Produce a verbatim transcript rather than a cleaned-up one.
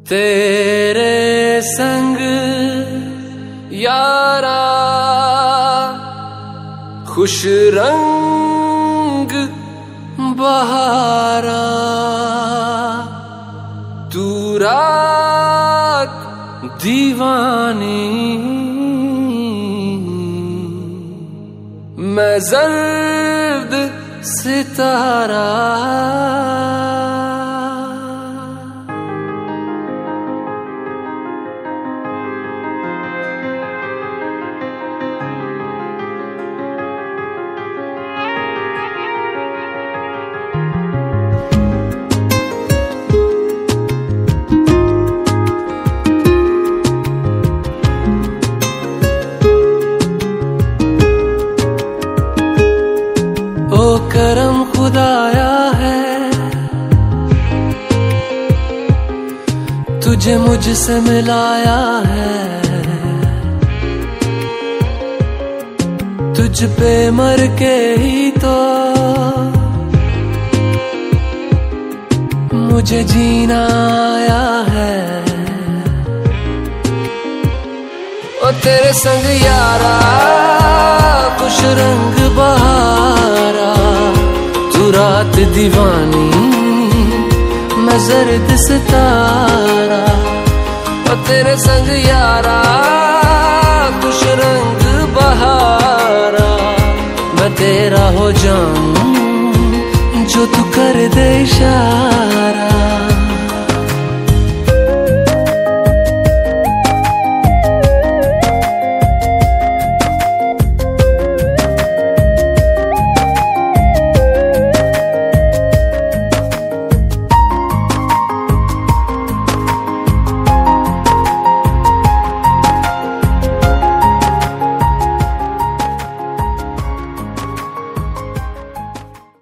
तेरे संग यारा खुश रंग बहारा, तू रात दीवानी मैं जर्द सितारा। ओ करम खुदाया है तुझे मुझसे मिलाया है, तुझ पे मर के ही तो मुझे जीना आया है। ओ तेरे संग यारा खुश रंग बहारा, तू रात दीवानी मैं जर्द सितारा। ओ तेरे संग यारा खुश रंग बहारा, मैं तेरा हो जाऊं जो तू कर दे इशारा।